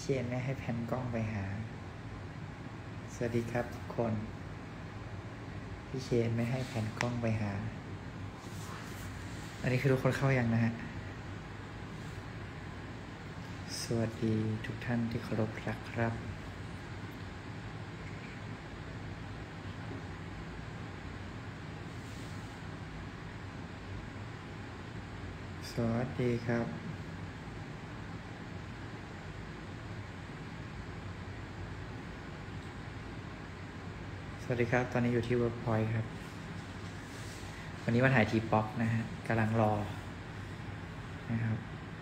เชนไม่ให้แพนกล้องไปหาสวัสดีครับทุกคนพี่เชนไม่ให้แพนกล้องไปหาอันนี้คือทุกคนเข้ายังนะฮะสวัสดีทุกท่านที่เคารพรักครับสวัสดีครับสวัสดีครับตอนนี้อยู่ที่ Workpoint ครับวันนี้มาถ่ายทีป๊อกนะฮะกำลังรอนะครับ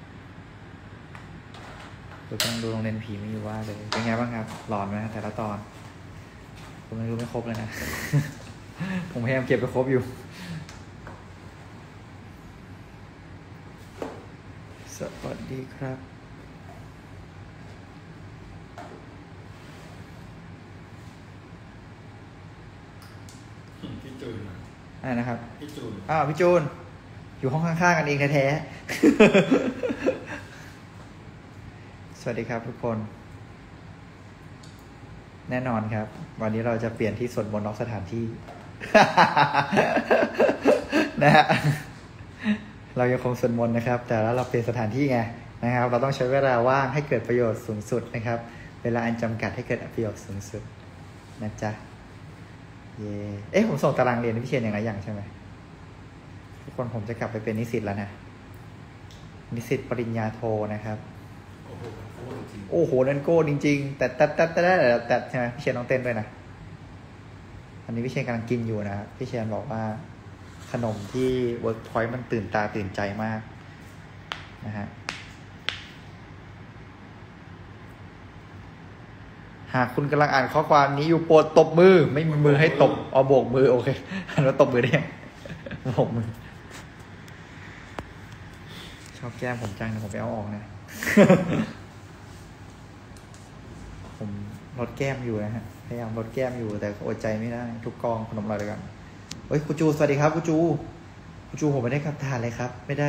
ดูต้องดูโรงเรียนผีไม่อยู่ว่าเลยเป็นไงบ้างครับหลอนไหมแต่ละตอนผมไม่รู้ไม่ครบเลยนะ ผมพยายามเก็บไปครบอยู่สวัสดีครับพี่จูนอะไรนะครับพี่จูนพี่จูนอยู่ห้องข้างๆกันเองแท้ๆ สวัสดีครับทุกคนแน่นอนครับวันนี้เราจะเปลี่ยนที่สวดมนต์นอกสถานที่ นะฮะเรายังคงสวดมนต์นะครับแต่แล้วเราเปลี่ยนสถานที่ไงนะครับเราต้องใช้เวลาว่างให้เกิดประโยชน์สูงสุดนะครับเวลาอันจำกัดให้เกิดประโยชน์สูงสุดนะจ๊ะผมส่งตารางเรียนให้พี่เชียนอย่างไรอย่างใช่ไหมทุกคนผมจะกลับไปเป็นนิสิตแล้วนะนิสิตปริญญาโทนะครับโอ้โหนั่นโก้จริงๆแต่ใช่ไหมพี่เชียนต้องเต้นด้วยนะอันนี้พี่เชียนกำลังกินอยู่นะพี่เชียนบอกว่าขนมที่ Workpoint มันตื่นตาตื่นใจมากนะฮะหากคุณกำลังอ่านข้อความนี้อยู่โปรดตบมือไม่มีมือให้ตบเอาโบกมือโอเคแล้วตบมือได้ยังโบกมือชอบแก้มผมจังนะผมไปเอาออกนะผมลดแก้มอยู่นะฮะพยายามลดแก้มอยู่แต่อดใจไม่ได้ทุกกองขนมอร่อยเลยกันเฮ้ยครูจูสวัสดีครับครูจูผมไม่ได้ขับถ่านเลยครับไม่ได้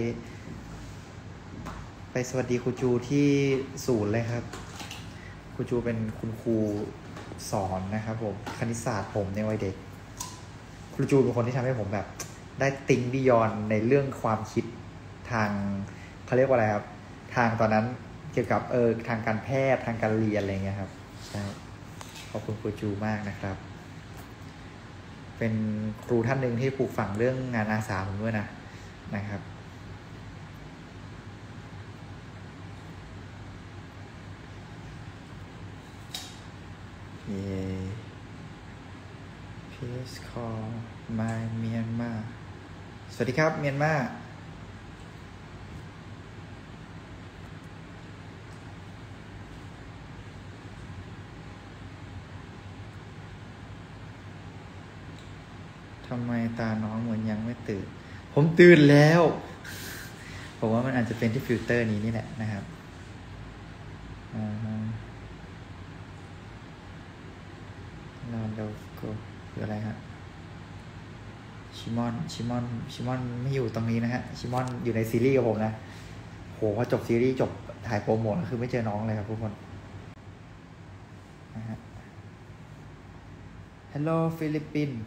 ไปสวัสดีครูจูที่ศูนย์เลยครับครูจูเป็นคุณครูสอนนะครับผมคณิตศาสตร์ผมในวัยเด็กครูจูเป็นคนที่ทำให้ผมแบบได้ติ้งบิยอนในเรื่องความคิดทางเขาเรียกว่าอะไรครับทางตอนนั้นเกี่ยวกับทางการแพทย์ทางการเรียนอะไรเงี้ยครับใช่ขอบคุณครูจูมากนะครับเป็นครูท่านหนึ่งที่ปลูกฝังเรื่องงานอาสาผมด้วยนะครับPlease call my Myanmar สวัสดีครับเมียนมาทำไมตาน้องเหมือนยังไม่ตื่นผมตื่นแล้วผมว่ามันอาจจะเป็นที่ฟิลเตอร์นี้นี่แหละนะครับนอนเราก็คืออะไรฮะชิมอนไม่อยู่ตรงนี้นะฮะชิมอนอยู่ในซีรีส์กับผมนะโหพอจบซีรีส์จบถ่ายโปรโมทคือไม่เจอน้องเลยครับทุกคนนะฮะ Hello ฟิลิปปินส์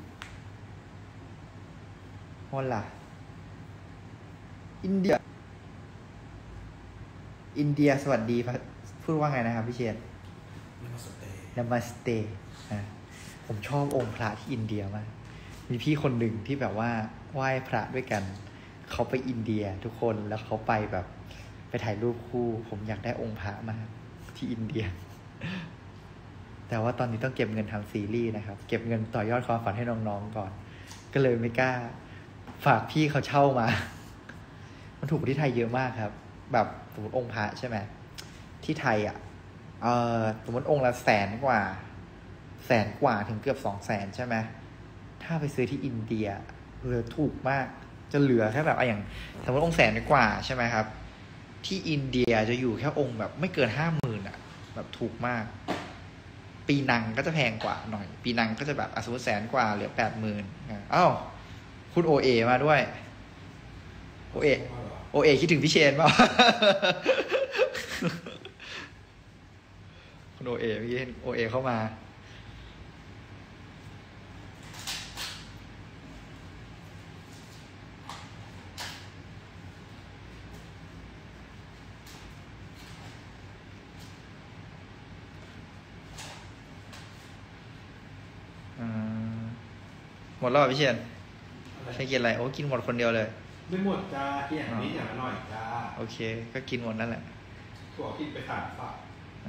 ฮอลล่าอินเดียสวัสดีพูดว่าไงนะครับพี่เชียนนามาสเตผมชอบองค์พระที่อินเดียมากมีพี่คนหนึ่งที่แบบว่าไหว้พระด้วยกันเขาไปอินเดียทุกคนแล้วเขาไปแบบไปถ่ายรูปคู่ผมอยากได้องค์พระมากที่อินเดียแต่ว่าตอนนี้ต้องเก็บเงินทำซีรีส์นะครับเก็บเงินต่อยอดความฝันให้น้องๆก่อนก็เลยไม่กล้าฝากพี่เขาเช่ามามันถูกกว่าที่ไทยเยอะมากครับแบบสมมติองค์พระใช่ไหมที่ไทยสมมติองค์ละ100,000 กว่าถึงเกือบ200,000ใช่ไหมถ้าไปซื้อที่อินเดียเหลือถูกมากจะเหลือแค่แบบอย่างสมมติองค์100,000 กว่าใช่ไหมครับที่อินเดียจะอยู่แค่องค์แบบไม่เกิน50,000แบบถูกมากปีนังก็จะแพงกว่าหน่อยปีนังก็จะแบบสมมติ100,000 กว่าเหลือ80,000อ้าวคุณโอเอมาด้วยโอเอคิดถึงพี่เชนเปล่าคุณโอเอเมื่อกี้เห็นโอเอเข้ามาหมดแล้วพี่เชียนใช่กินอะไรโอ้กินหมดคนเดียวเลยไม่หมดจ้ากินอย่างนี้อย่างละหน่อยจ้าโอเคก็กินหมดนั่นแหละถั่วกินไป3 ฝัก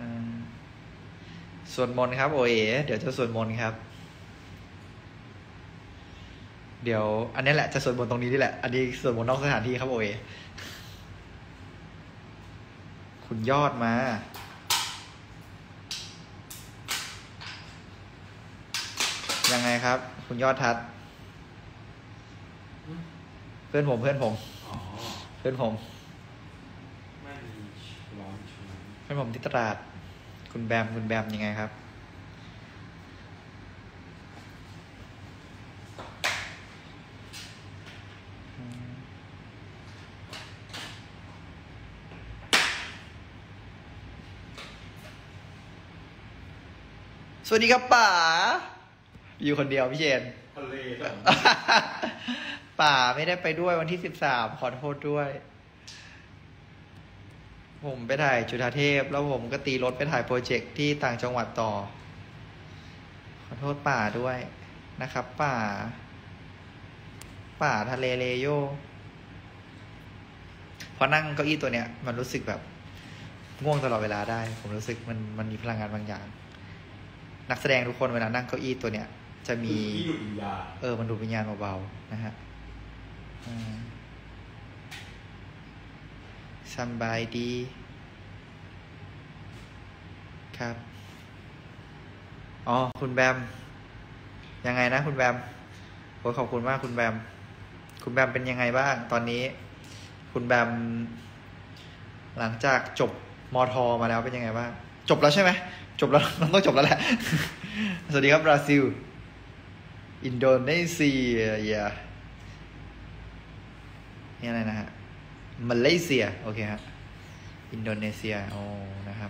สวดมนต์ครับโอเอเดี๋ยวจะสวดมนต์ครับเดี๋ยวอันนี้แหละจะสวดมนต์ตรงนี้นี่แหละอันนี้สวดมนต์นอกสถานที่ครับโอเอคุณยอดมายังไงครับคุณยอดทัศน์เพื่อนผมเพื่อนผมเพื่อนผมไม่มีร้อนชุนเพื่อนผมที่ตราดคุณแบมยังไงครับสวัสดีครับป๋าอยู่คนเดียวพี่เจนทะเลป่าไม่ได้ไปด้วยวันที่13ขอโทษด้วยผมไปถ่ายจุฬาเทพแล้วผมก็ตีรถไปถ่ายโปรเจกต์ที่ต่างจังหวัดต่อขอโทษป่าด้วยนะครับป่าทะเลเลโยพอนั่งเก้าอี้ตัวเนี้ยมันรู้สึกแบบง่วงตลอดเวลาได้ผมรู้สึกมันมีพลังงานบางอย่างนักแสดงทุกคนเวลานั่งเก้าอี้ตัวเนี้ยจะมีมันดูดวิญญาณเบาๆนะฮะสบายดีครับอ๋อคุณแบมยังไงนะคุณแบมโอ้ขอบคุณมากคุณแบมเป็นยังไงบ้างตอนนี้คุณแบมหลังจากจบมท.มาแล้วเป็นยังไงบ้างจบแล้วใช่ไหมจบแล้วต้องจบแล้วแหละ สวัสดีครับบราซิลอินโดนีเซียนี่อะไรนะฮะมาเลเซียโอเคฮะอินโดนีเซียโอ้นะครับ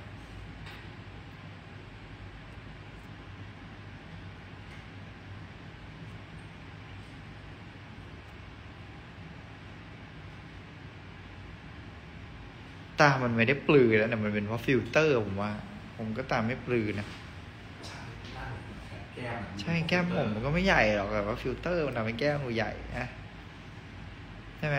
ตามันไม่ได้ปลือแล้วแต่มันเป็นเพราะฟิลเตอร์ผมก็ตาไม่ปลือนะใช่แก้มผมมันก็ไม่ใหญ่หรอกแต่ว่าฟิลเตอร์มันทำให้แก้มหนูใหญ่นะใช่ไหม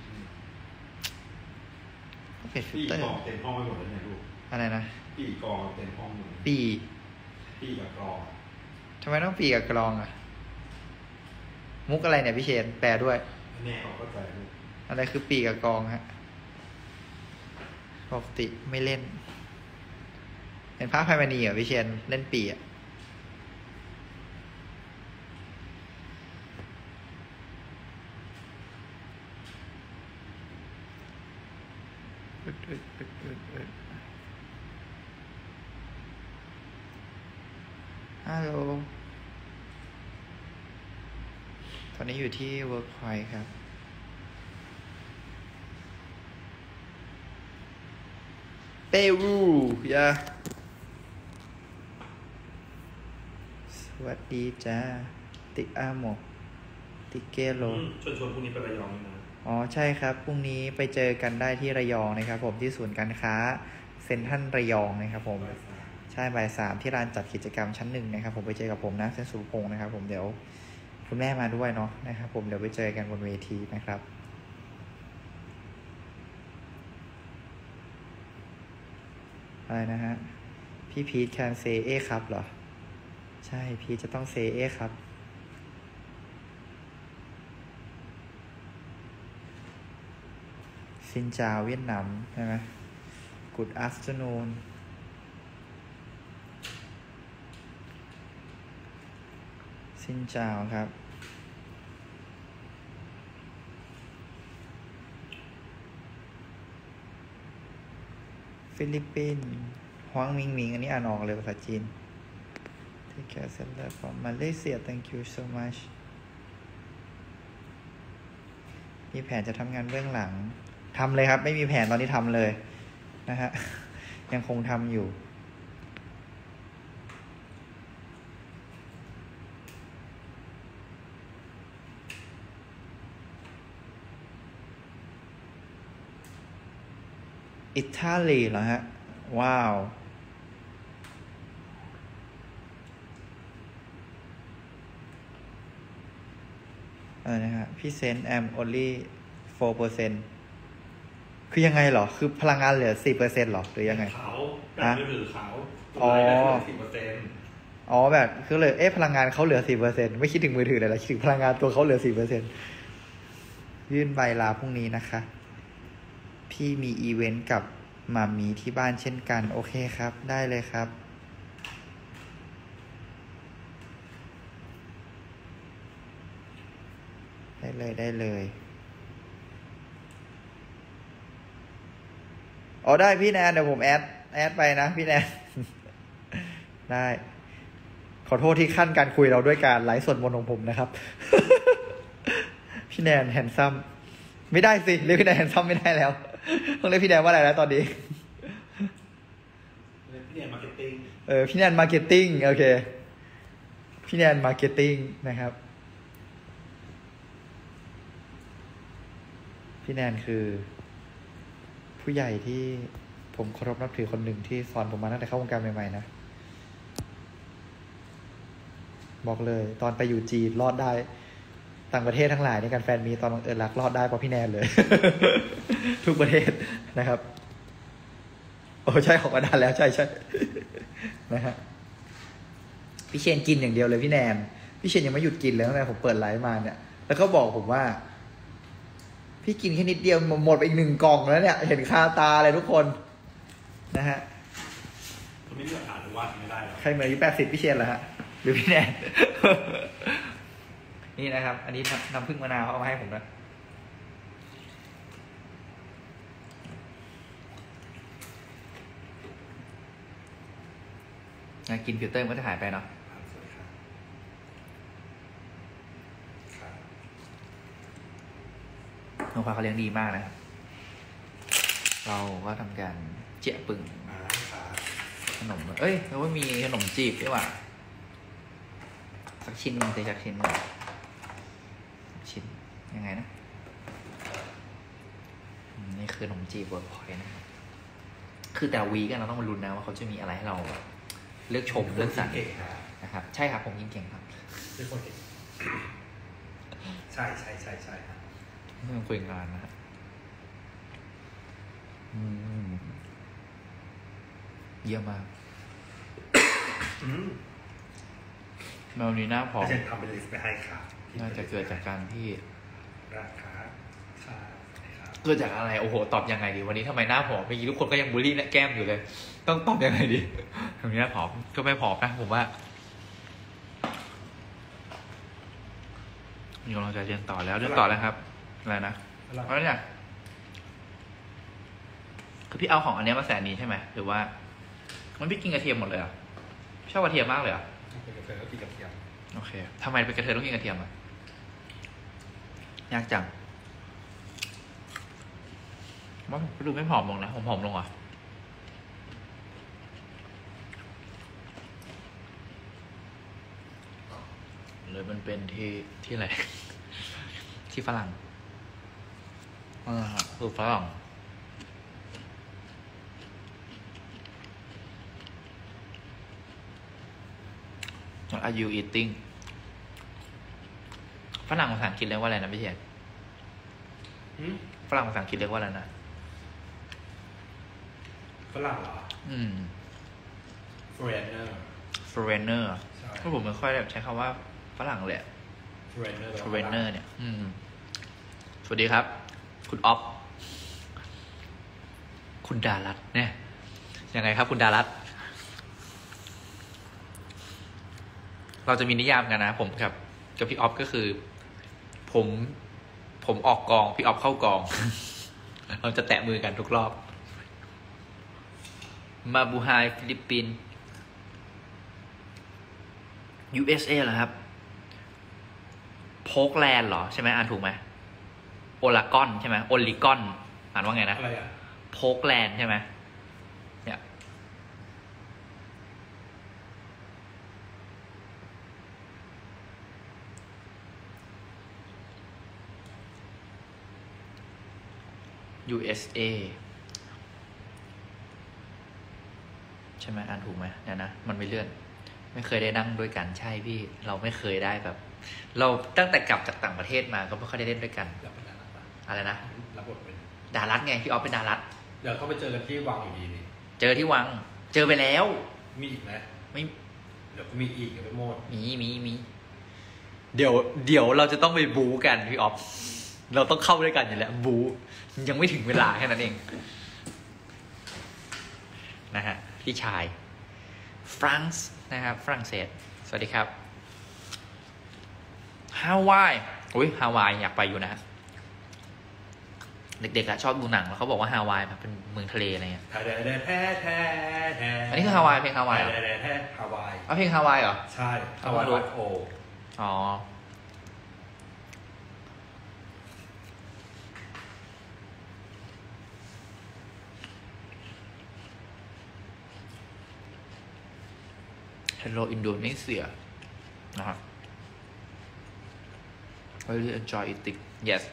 ก็เป็นฟิลเตอร์เต็มห้องไปหมดแล้วเนี่ยลูกอะไรนะปีกองเต็มห้องหมดปีกับกรองทำไมต้องปีกับกรองอ่ะมุกอะไรเนี่ยพี่เชนแปลด้วยแน่เขาก็ใจลูกอะไรคือปีกับกรองฮะปกติไม่เล่นเป็นพระไพมณีเหรอพี่เชนเล่นปีอ่ะฮัลโหลตอนนี้อยู่ที่ Workpoint ครับเปรูสวัสดีจ้าติอาโมติเกโลชวนพรุ่งนี้ไประยองนะอ๋อใช่ครับพรุ่งนี้ไปเจอกันได้ที่ระยองนะครับผมที่ศูนย์การค้าเซ็นทรัลระยองนะครับผมใช่บ่าย 3ที่ลานจัดกิจกรรมชั้น 1นะครับผมไปเจอกับผมนะเซนสุพงศ์นะครับผมเดี๋ยวคุณแม่มาด้วยเนาะนะครับผมเดี๋ยวไปเจอกันบนเวทีนะครับอะไรนะฮะพี่พีทแคนเซเอครับเหรอใช่พีทจะต้องเซเอครับซินจาวเวียดนามใช่ไหม Good afternoon ซินจาวครับฟิลิปปินส์ฮวางมิงมิงอันนี้อ่านออกเลยภาษาจีน Take care sender from Malaysia thank you so much มีแผนจะทำงานเบื้องหลังทำเลยครับไม่มีแผนตอนนี้ทำเลยนะฮะยังคงทำอยู่อิตาลีเหรอฮะ ว้าวนะฮะพี่เซนแอม only 4%คือยังไงเหรอ คือพลังงานเหลือ 4% หรอ หรือยังไงเขาแบบมือถือเขาตัวอ๋อไลน์ได้10% อ๋อแบบคือเลยพลังงานเขาเหลือ 4%ไม่คิดถึงมือถือเลยละคิดถึงพลังงานตัวเขาเหลือ 4%ยื่นใบลาพรุ่งนี้นะคะ พี่มีอีเวนต์กับหมามีที่บ้านเช่นกัน โอเคครับ ได้เลยครับ ได้เลยอ๋อได้พี่แนนเดี๋ยวผมแอดไปนะพี่แนน ได้ ขอโทษที่ขั้นการคุยเราด้วยการไลฟ์สดมนต์ของผมนะครับ พี่แนนแฮนซัมไม่ได้สิเรียกพี่แนนแฮนซัมไม่ได้แล้วต้องเรียกพี่แนนว่าอะไรแล้วตอนนี้พี่แนนมาร์เก็ตติ้งพี่แนนมาร์เก็ตติ้งโอเคพี่แนนมาร์เก็ตติ้งนะครับพี่แนนคือผู้ใหญ่ที่ผมเคารพนับถือคนหนึ่งที่สอนผมมาตั้งแต่เข้าวงการใหม่ๆนะบอกเลยตอนไปอยู่จีนรอดได้ต่างประเทศทั้งหลายในการแฟนมีตอนบังเอิญรักรอดได้เพราะพี่แนนเลย ทุกประเทศนะครับโอ้ใช่ออกมาได้แล้วใช่ นะฮะพี่เชนกินอย่างเดียวเลยพี่แนนพี่เชนยังไม่หยุดกินเลยตั้งแต่ผมเปิดไลฟ์มาเนี่ยแล้วก็บอกผมว่าพี่กินแค่นิดเดียวหมดไปอีก1 กล่องแล้วเนี่ยเห็นคาตาเลยทุกคนนะฮะเขาไม่เลือกอ่านหรือว่าไม่ได้หรอใครเหมือนอายุ80พี่เชนเหรอฮะหรือพี่แนน นี่นะครับอันนี้น้ำผึ้งมะนาวเขาเอามาให้ผมด้วยกินฟิลเตอร์มันก็จะหายไปเนาะน้องฟ้าเขาเลี้ยงดีมากนะครับเราก็ทำการเจี๊ยปึ่งขนมแล้วว่ามีขนมจีบด้วยว่ะสักชิ้นนึงสักชิ้นนึงชิ้นยังไงนะนี่คือขนมจีบเวิร์กพอยต์นะครับคือแต่วีกันเราต้องมาลุ้นนะว่าเขาจะมีอะไรให้เราเลือกชมเลือกสรรนะครับใช่ครับผมยิ่งเก่งครับเป็นคนเก่งใช่ครับไม่ต้องคุยงานนะครับเยี่ยมมากแมวนี้หน้าผอมฉันทำเป็นลิสต์ไปให้ค่ะน่าจะเกิดจากการที่ราคาเกิดจากอะไรโอ้โหตอบยังไงดีวันนี้ทำไมหน้าผอมเมื่อกี้ทุกคนก็ยังบูลลี่แก้มอยู่เลยต้องตอบยังไงดีตรงนี้หน้าผอมก็ไม่ผอมนะผมว่ามีกำลังใจเรียนต่อแล้วเรียนต่อแล้วครับอะไรนะเพราะเนี่ยคือพี่เอาของอันนี้มาแสนนี้ใช่ไหมหรือว่ามันพี่กินกระเทียมหมดเลยอ่ะชอบกระเทียมมากเลยอ่ะเป็นกระเทยต้องกินกระเทียมโอเคทำไมเป็นกระเทยต้องกินกระเทียมอ่ะยากจังว่าผมดูไม่ผอมลงนะผมผอมลงอ่ะเลยมันเป็นที่อะไร ที่ฝรั่งคือฝรั่งAre you eating ฝรั่งภาษาอังกฤษเรียกว่าอะไรนะพี่เชนฝรั่งภาษาอังกฤษเรียกว่าอะไรนะฝรั่งเหรอ foreigner เพราะผมไม่ค่อยใช้คำว่าฝรั่งเลยforeigner เนี่ยสวัสดีครับคุณอ๊อฟคุณดารัตน์เนี่ยยังไงครับคุณดารัตน์เราจะมีนิยามกันนะผมกับพี่อ๊อฟก็คือผมออกกองพี่อ๊อฟเข้ากอง เราจะแตะมือกันทุกรอบมาบูไฮฟิลิปปินส์ USA เหรอครับโพกแลนด์เหรอใช่ไหมอ่านถูกไหมโอลากอนใช่ไหมโอลิกอนอ่านว่าไงนะอะไรอ่ะโพกแลนด์ใช่ไหมเนี่ยUSA ใช่ไหมอ่านถูกไหมเนี่ยนะมันไม่เลื่อนไม่เคยได้นั่งด้วยกันใช่พี่เราไม่เคยได้แบบ เราตั้งแต่กลับจากต่างประเทศมาก็ไม่ค่อยได้เล่นด้วยกันรับเป็นดารัตปะอะไรนะรับบทเป็นดารัตไงพี่ออฟเป็นดารัตเดี๋ยวเขาไปเจอกันที่วังอยู่ดีนี่เจอที่วังเจอไปแล้วมีอีกไหมไม่เดี๋ยวก็มีอีกอย่าไปโมดมีเดี๋ยวเราจะต้องไปบู๊กันพี่ออฟเราต้องเข้าด้วยกันอยู่แล้วบู๊ยังไม่ถึงเวลาแค่นั้นเองนะฮะพี่ชายฟรังซ์นะครับฝรั่งเศสสวัสดีครับฮาวายอุ้ยฮาวายอยากไปอยู่นะเด็กๆอะชอบดูหนังแล้วเขาบอกว่าฮาวายแบบเป็นเมืองทะเลอะไรเงี้ยแท้อันนี้คือฮาวายเพลงฮาวายเหรอแท้ฮาวายเอาเพลงฮาวายเหรอใช่ฮาวายวัดโออ๋อHello Indonesia นะครับ Really enjoy eating yes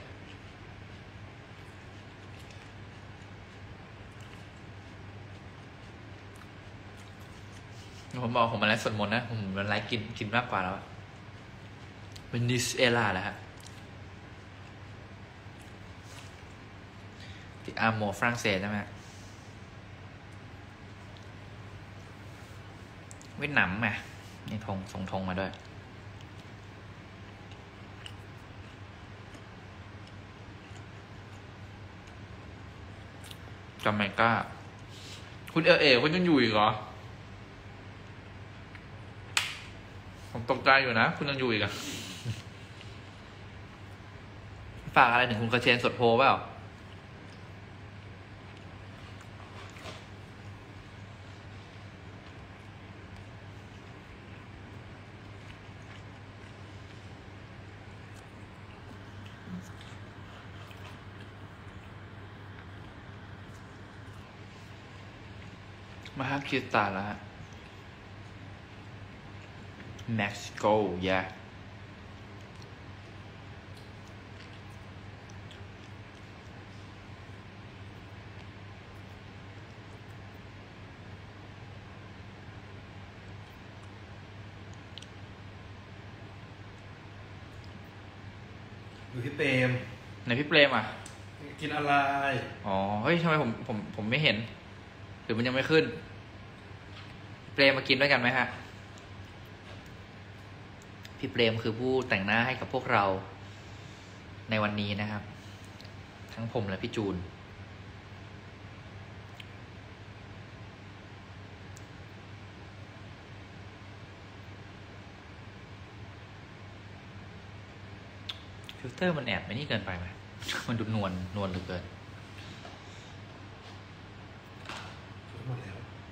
ผมบอกผมมาไลฟ์สวดมนต์นะผมมันไลฟ์กินมากกว่าแล้วเป็นนิสเอล่าแล้วฮะที่อาร์โมฝรั่งเศสใช่ไหมเวียดนามไหมนี่ธงส่งธงมาด้วยจำไม่กล้าคุณคุณยังอยู่อีกเหรอผมตกใจอยู่นะคุณยังอยู่อีกอะฝากอะไรถึงคุณกระเชนสดโพเปล่ามาฮักคิสตาแล้วฮะเม็กซิโกyeah อยู่ที่เปรมไหนพี่เปรมอ่ะกินอะไรอ๋อ เฮ้ยทำไมผมไม่เห็น หรือมันยังไม่ขึ้น เปรมมากินด้วยกันไหมฮะ พี่เปรมคือผู้แต่งหน้าให้กับพวกเราในวันนี้นะครับ ทั้งผมและพี่จูน ฟิลเตอร์มันแอบไม่นี่เกินไปไหม มันดูนวลเหลือเกินหมดแล้ว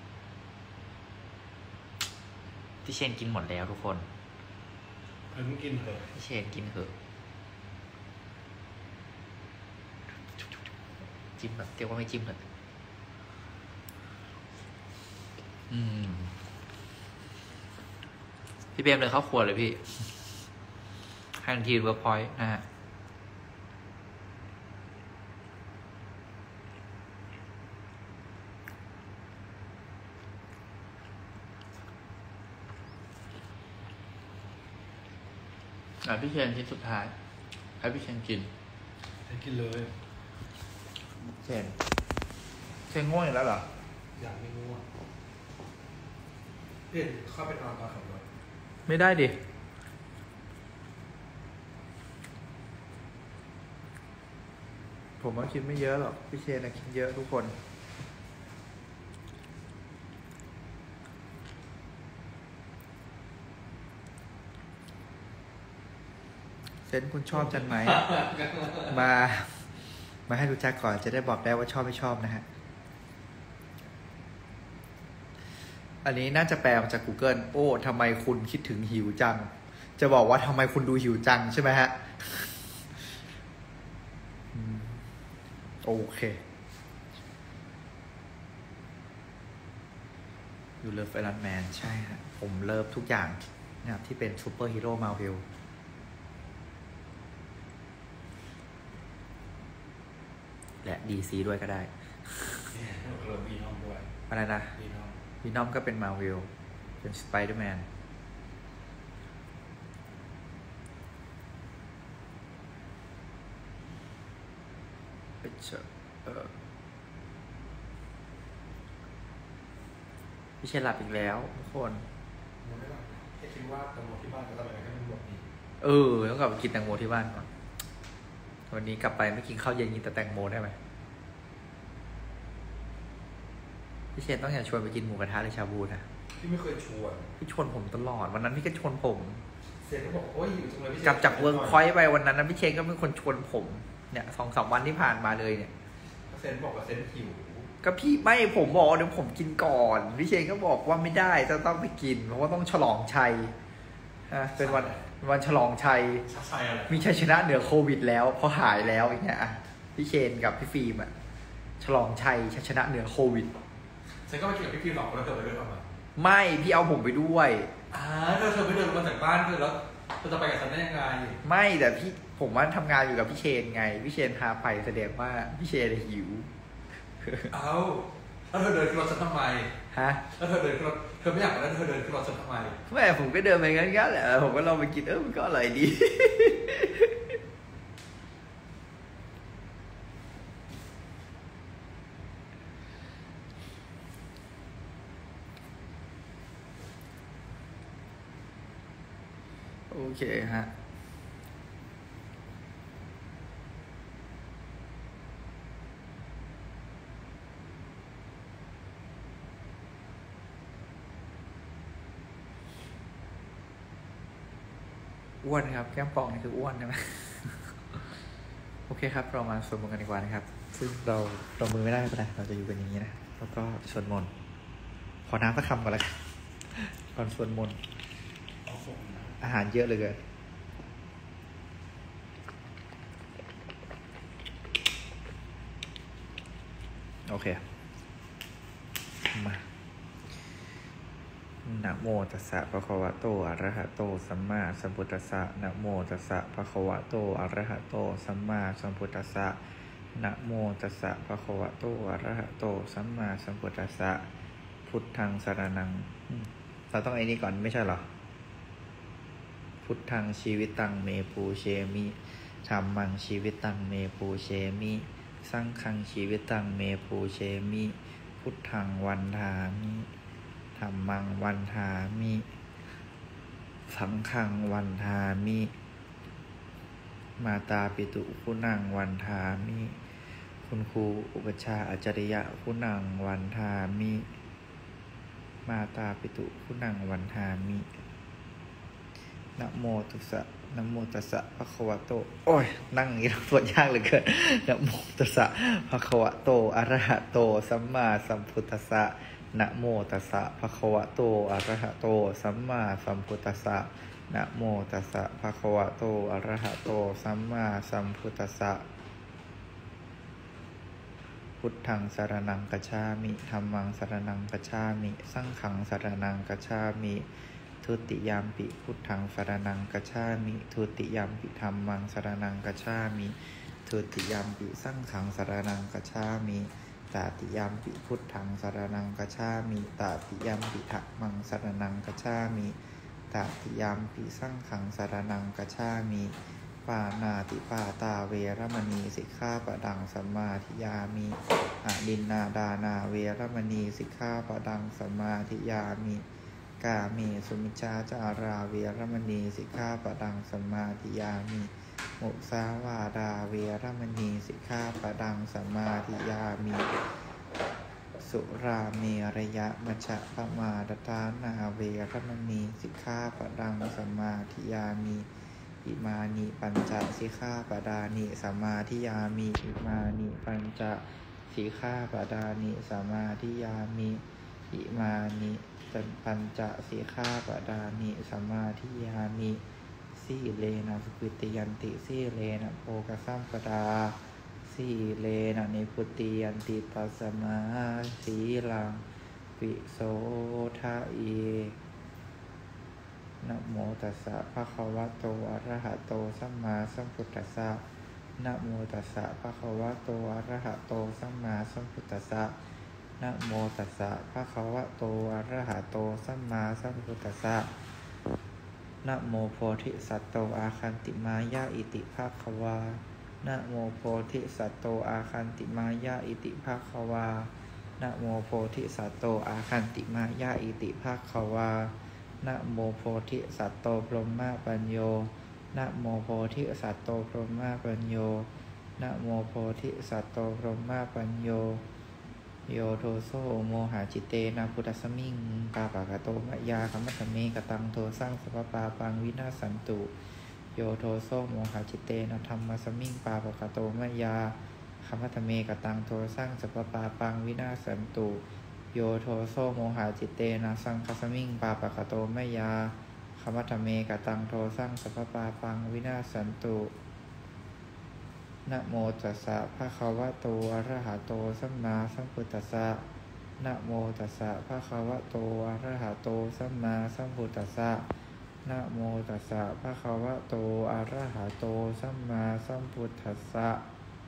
พี่เชนกินหมดแล้วทุกคนเพิ่งกินเถอะพี่เชนกินเถอะจิ้มแบบเรียกว่าไม่จิ้มเลยพี่เบมเลยเข้าครัวเลยพี่ให้ทันทีเวิร์กพอยต์นะฮะพี่เชนชิ้นสุดท้ายให้พี่เชนกินให้กินเลยเชนง่วงอีกแล้วเหรออยากไม่ง่วงเดี๋ยวเข้าไปนอนตอนขับรถไม่ได้ดิผมว่าคิดไม่เยอะหรอกพี่เชนนะคิดเยอะทุกคนเซนคุณชอบจันไหม มาให้รู้จักก่อนจะได้บอกได้ว่าชอบไม่ชอบนะฮะอันนี้น่าจะแปลมาจาก Google โอ้ทำไมคุณคิดถึงหิวจังจะบอกว่าทำไมคุณดูหิวจังใช่ไหมฮะโอเคอยู่เลิฟไอรอนแมนใช่ฮะผมเลิฟทุกอย่างนะครับที่เป็นซูเปอร์ฮีโร่มาร์เวลและ DC ด้วยก็ได้เรามีน้องด้วยอะไรนะมีน้องววีนอมก็เป็นมาร์เวลเป็นสไปเดอร์แมนพี่เชนหลับอีกแล้วทุกคนยังไม่หลับแค่คิดว่าแตงโมที่บ้านจะทำอะไรให้มันหมดนี้ต้องกลับไปกินแตงโมที่บ้านก่อนวันนี้กลับไปไม่กินข้าวเย็นกินแต่แตงโมได้ไหมพี่เชนต้องอย่าชวนไปกินหมูกระทะหรือชาบูนะพี่ไม่เคยชวนพี่ชวนผมตลอดวันนั้นพี่ก็ชวนผมเซนก็บอกโอ้ยอยู่ตรงไหนพี่เชนกลับจากเวิร์กพอยต์ไปวันนั้นนะพี่เชนก็เป็นคนชวนผมเนี่ย2-3 วันที่ผ่านมาเลยเนี่ยเซนบอกว่าเซนหิวก็พี่ไม่ผมบอกเดี๋ยวผมกินก่อนพี่เชนก็บอกว่าไม่ได้จะต้องไปกินเพราะว่าต้องฉลองชัยเป็นวันฉลองชัยมีชัยชนะเหนือโควิดแล้วพอหายแล้วอย่างเงี้ยพี่เชนกับพี่ฟิล์มฉลองชัยชนะเหนือโควิดเซนก็ไปกินกับพี่ฟิล์มหรอกแล้วเธอไปด้วยป่ะไม่พี่เอาผมไปด้วยเธอไปเดินมาจากบ้านเธอแล้วเธอจะไปกับฉันได้ยังไงไม่แต่ผมว่าทำงานอยู่กับพี่เชนไงพี่เชนพาไปแสดงว่าพี่เชนหิวแล้วเธอเดินขึ้นรถฉันทำไมแล้วเธอเดินขึ้นรถเธอไม่อยากไปแล้วเธอเดินขึ้นรถฉันทำไมไม่ผมก็เดินไปงั้นแหละผมก็ลองไปกินมันก็อร่อยดีโอเคฮะอ้วนครับแก้มป่องนี่คืออ้วนใช่ไหมโอเคครับเรามาสวดมนต์กันดีกว่านะครับซึ่งเรามือไม่ได้ก็ได้เราจะอยู่กันอย่างนี้นะแล้วก็สวดมนต์ขอน้ำสักคำก่อนละกันก่อนสวดมนต์อาหารเยอะเลยเกินโอเคมานะโมตัสสะภะคะวะโตอะระหะโตสัมมาสัมพุทธัสสะนะโมตัสสะภะคะวะโตอะระหะโตสัมมาสัมพุทธัสสะนะโมตัสสะภะคะวะโตอะระหะโตสัมมาสัมพุทธัสสะพุทธังสรณังเราต้องไอ้นี้ก่อนไม่ใช่หรอพุทธังชีวิตังเมปูเชมิธัมมังชีวิตังเมปูเชมิสังฆังชีวิตังเมปูเชมิพุทธังวันทามิธัมมังวันทามิสังฆังวันทามิมาตาปิตุคุณังวันทามิคุณครูอุปชาอาจริยะคุณังวันทามิมาตาปิตุคุณังวันทามินะโมตัสสะนะโมตัสสะภะคะวะโตโอ้ยนั่งอย่างนี้ปวดยากเหลือเกินนะโมตัสสะภะคะวะโตอะระหะโตสัมมาสัมพุทธัสสะนะโมตัสสะภะคะวะโตอะระหะโตสัมมาสัมพุทธัสสะนะโมตัสสะภะคะวะโตอะระหะโตสัมมาสัมพุทธัสสะพุทธังสรณังคัจฉามิธัมมังสรณังคัจฉามิสังฆังสรณังคัจฉามิทุติยามปิพุทธังสรณังคัจฉามิทุติยามปิธัมมังสรณังคัจฉามิทุติยามปิสังฆังสรณังคัจฉามิตติยามปิพุทธังสรณังคัจฉามิตติยามปิธัมมังสรณังคัจฉามิตติยามปิสังฆังสรณังคัจฉามิปานาติปาตาเวรมณีสิกขาปะดังสัมมาทิยามิอดินนาดานาเวรมณีสิกขาปะดังสัมมาทิยามิกาเมสุมิจฉาจาราเวรมณีสิกขาปะดังสัมมาทิยามิมุสาวาดาเวรมณีสิกขาปะดังสัมมาทิยามิสุราเมรยะมัชฌะปมาทฐานาเวรมณีสิกขาปะดังสัมมาทิยามิอิมานิปัญจสิกขาปดานิสัมมาทิยามิอิมานิปัญจสิกขาปดานิสัมมาทิยามิอิมานิปัญจสิกขาปดานิสัมมาทิยามิสีเลนะสุขิติยันติสีเลนะโภคสัมปดาสีเลนะนิพุตติยันติตัสมาสีลังปิโสทะเยนะโมตัสสะภะคะวะโตอะระหะโตสัมมาสัมพุทธัสสะนะโมตัสสะภะคะวะโตอะระหะโตสัมมาสัมพุทธัสสะนะโมตัสสะภะคะวะโตอะระหะโตสัมมาสัมพุทธัสสะนะโมโพธิสัตว์โตอาคันติมายะอิติภะคะวานะโมโพธิสัตว์โตอาคันติมายะอิติภะคะวานะโมโพธิสัตว์โตอาคันติมายะอิติภะคะวานะโมโพธิสัตว์โตพรหมปัญโยนะโมโพธิสัตว์โตพรหมปัญโยนะโมโพธิสัตว์โตพรหมปัญโยโยโทโสโมหะจิตเตนะพุทธสมิงปาปะกะโตมะยาคัมมัตเมกตังโทสร้างสัพปาปังวินาสันตุโยโทโสโมหะจิตเตนะธรรมสมิงปาปะกะโตมะยาคัมมัตเมกตังโทสร้างสัพปาปังวินาสันตุโยโทโสโมหะจิตเตนะสังคสมิงปาปะกะโตมะยาคัมมัตเมกตังโทสร้างสัพปาปังวินาสันตุนะโมตัสสะภะคะวะโตอะระหะโตสัมมาสัมพุทธัสสะนะโมตัสสะภะคะวะโตอะระหะโตสัมมาสัมพุทธัสสะนะโมตัสสะภะคะวะโตอะระหะโตสัมมาสัมพุทธัสสะ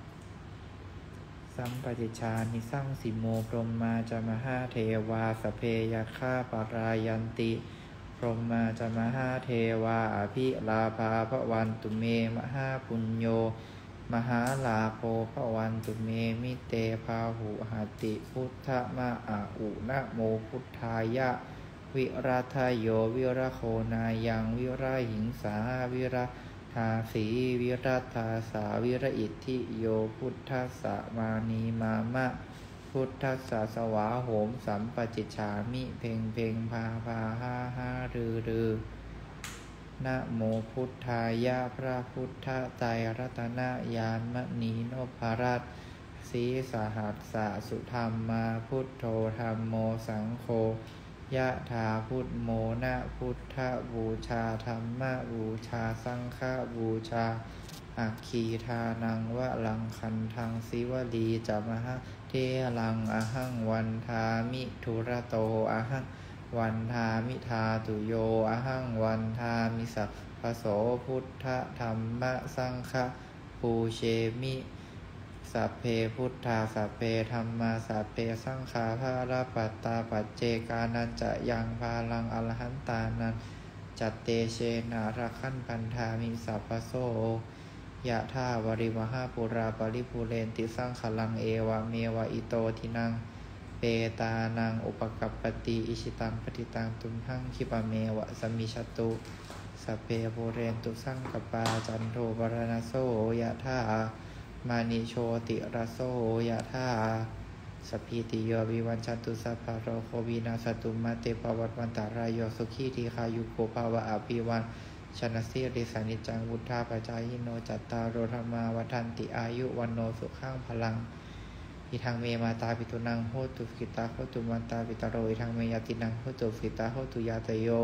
สัมปติชานิสังสิโมพรหมาจามหาเทวาสพเพยคาปรายันติพรหมาจามหาเทวาอภิลาภาภวันตุเมมหาปุญโญมหาลาโภภวันตุเมมิเตภาหุหติพุทธมะอะอุนะโมพุทธายะวิรัทโยวิระโคนายังวิระหิงสาวิระทาสีวิรัทาสาวิระอิทธิโยพุทธัสสะมานีมามะพุทธัสสะสวาโหมสัมปจิจฉามิเพ่งเพ่งพาพาหาหารือนะโมพุทธายะพระพุทธไตรรัตนญาณมณีนพรัตน์สีสหัสสะสุธรรมาพุทโธธัมโมสังโฆยะถาพุทโมนะพุทธบูชาธัมมบูชาสังฆบูชาอัคคีทานังวะลังคันทังสิวลีจามหะเทลังอหังวันทามิทุระโตอหังวันทามิทาตุโยอหังวันทามิสัพพโสพุทธธัมมะสังฆปูเชมิสัพเพพุทธาสัพเพธัมมาสัพเพสังฆาภาราปัตตาปัจเจกานันจะยังภาลังอรหันตานันจัตเตเชนะระคันพันธามิสัพพโสยะธาวริมหาปุราปริปุเรนติสังขลังเอวะเมวะอิโตทินังเปตานังอุปกัปปติอิชิตังปฏิตังตุมหังคิปะเมวะสมิชตุสัพเพปุเรนตุสังกปาจันโทปรณโสยะธามานิโชติระโสยะธาสัพพิติโยวิวัชชันตุสัพพะโรโควินาสตุมาเตปวัตวันตารายโยสุขีทีคายุโกภาวะอภิวันชนะสิริสานิจังวุฒาปัจจายโนจัตตารโรธรรมาวัฏันติอายุวันโนสุขังพลังอิทังเมมาตาปิตุนังโหตุฟิตาโหตุมันตาปิตาโรอิทังเมยตินังโหตุฟิตาโหตุยาตโย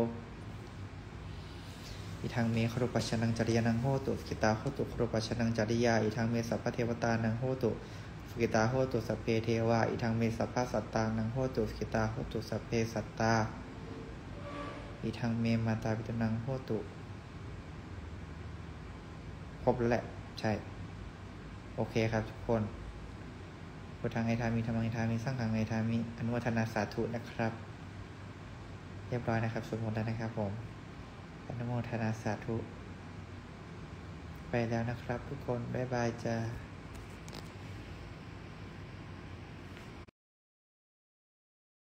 อิทังเมครุปัชนังจริยานังโหตุฟิตาโหตุครุปัชนังจริยาอิทังเมสัพพเทวตานังโหตุฟิตาโหตุสัพเพเทวาอิทังเมสัพพสัตตานังโหตุฟิตาโหตุสัพเพสัตตาอิทังเมมาตาปิตุนังโหตุครบแล้วแหละใช่โอเคครับทุกคนพุทธังไอทามิธัมมังไอทามิสังฆังไอทามิอนุโมทนาสาธุนะครับเรียบร้อยนะครับสวดมนต์แล้วนะครับผมอนุโมทนาสาธุไปแล้วนะครับทุกคนบ๊ายบายจ้า